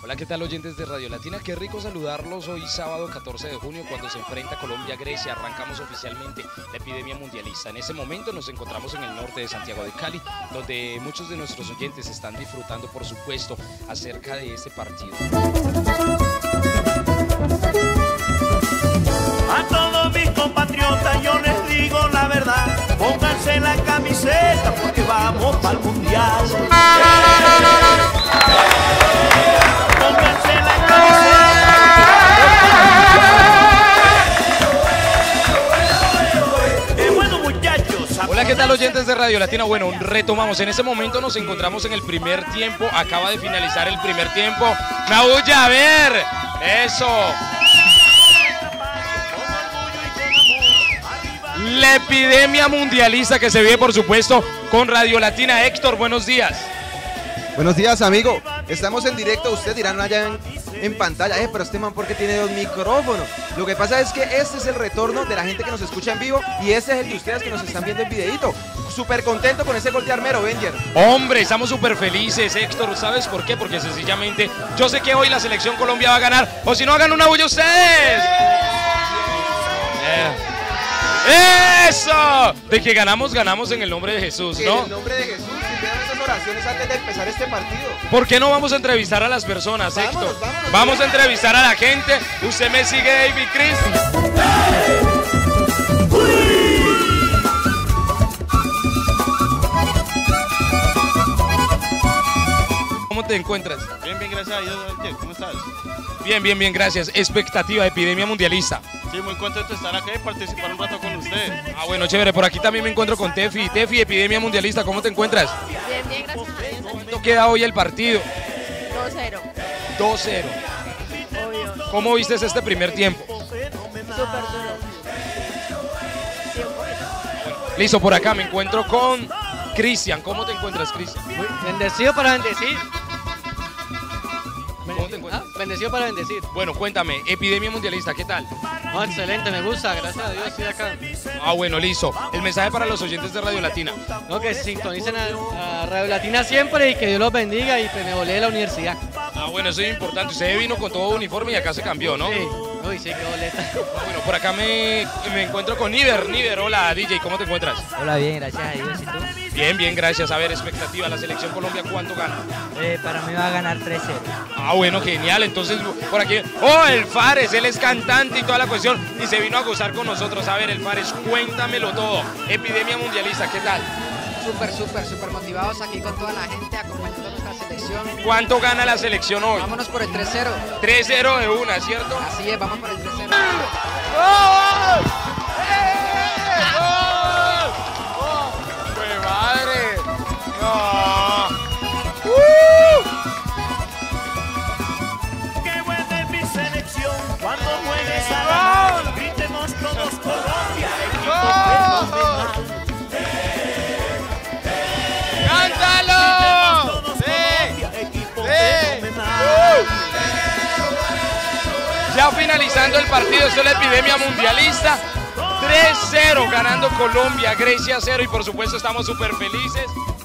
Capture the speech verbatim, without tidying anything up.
Hola, ¿qué tal, oyentes de Radio Latina? Qué rico saludarlos hoy sábado catorce de junio cuando se enfrenta Colombia a Grecia. Arrancamos oficialmente la epidemia mundialista. En ese momento nos encontramos en el norte de Santiago de Cali, donde muchos de nuestros oyentes están disfrutando, por supuesto, acerca de este partido. A todos mis compatriotas yo les digo la verdad, pónganse la camiseta porque vamos para el mundial. Pónganse la camiseta. Eh, bueno, muchachos. Hola, ¿qué tal, oyentes de Radio Latina? Bueno, retomamos. En ese momento nos encontramos en el primer tiempo. Acaba de finalizar el primer tiempo. ¡Nauya, a ver! ¡Eso! La epidemia mundialista que se vive, por supuesto, con Radio Latina. Héctor, buenos días. Buenos días, amigo. Estamos en directo. Ustedes dirán allá en, en pantalla, eh, pero este man, ¿por qué tiene dos micrófonos? Lo que pasa es que este es el retorno de la gente que nos escucha en vivo y este es el de ustedes que nos están viendo en videíto. Súper contento con ese gol de Armero, Wenger. Hombre, estamos súper felices, Héctor. ¿Sabes por qué? Porque sencillamente yo sé que hoy la selección Colombia va a ganar. O si no, hagan una bulla ustedes. Eh. ¡Eso! De que ganamos, ganamos en el nombre de Jesús, ¿no? En el nombre de Jesús, y vean esas oraciones antes de empezar este partido. ¿Por qué no vamos a entrevistar a las personas, Vámonos, Héctor? vámonos, vamos a entrevistar a la gente. Usted me sigue, David Chris. ¿Cómo te encuentras? Bien, bien, gracias a Dios. ¿Cómo estás? Bien, bien, bien, gracias. Expectativa, epidemia mundialista. Sí, muy contento de estar acá y participar un rato con ustedes. Ah, bueno, chévere. Por aquí también me encuentro con Tefi. Tefi, epidemia mundialista, ¿cómo te encuentras? Bien, bien, gracias a Dios. ¿Cuánto queda hoy el partido? dos cero. dos cero. Obvio. ¿Cómo viste este primer tiempo? Súper duro. Sí, un poquito. Listo, por acá me encuentro con Cristian. ¿Cómo te encuentras, Cristian? Bendecido para bendecir. ¿Cómo te encuentras? Ah, bendecido para bendecir. Bueno, cuéntame, epidemia mundialista, ¿qué tal? Oh, excelente, me gusta, gracias a Dios estoy acá. Ah, bueno, listo. El mensaje para los oyentes de Radio Latina. No, que se sintonicen a, a Radio Latina siempre y que Dios los bendiga y que me volé de la universidad. Ah, bueno, eso es importante. Usted vino con todo uniforme y acá se cambió, ¿no? Sí, uy, sí, qué boleta. Bueno, por acá me, me encuentro con Niver. Niver, hola, D J, ¿cómo te encuentras? Hola, bien, gracias a Dios. ¿Y tú? Bien, bien, gracias. A ver, expectativa, la selección Colombia, ¿cuánto gana? Eh, para mí va a ganar tres cero. Ah, bueno, genial. Entonces, por aquí, oh, el Fares, él es cantante y toda la cuestión, y se vino a gozar con nosotros. A ver, el Fares, cuéntamelo todo. Epidemia mundialista, ¿qué tal? Súper, súper, súper motivados aquí con toda la gente acompañando a nuestra selección. ¿Cuánto gana la selección hoy? Vámonos por el tres cero. tres cero de una, ¿cierto? Así es, vamos por el tres cero. ¡Gol! ¡Eh! ¡Gol! ¡Oh! ¡Qué madre! ¡No! ¡Uh! Qué buena es mi selección cuando juegues a ganar. Gritemos todos Colombia, equipo fenomenal. ¡Cántalo! Todos ¡Sí! Colombia, equipo ¡Sí! fenomenal. Ya finalizando el partido, esto es la epidemia mundialista. tres cero ganando Colombia, Grecia cero, y por supuesto estamos súper felices.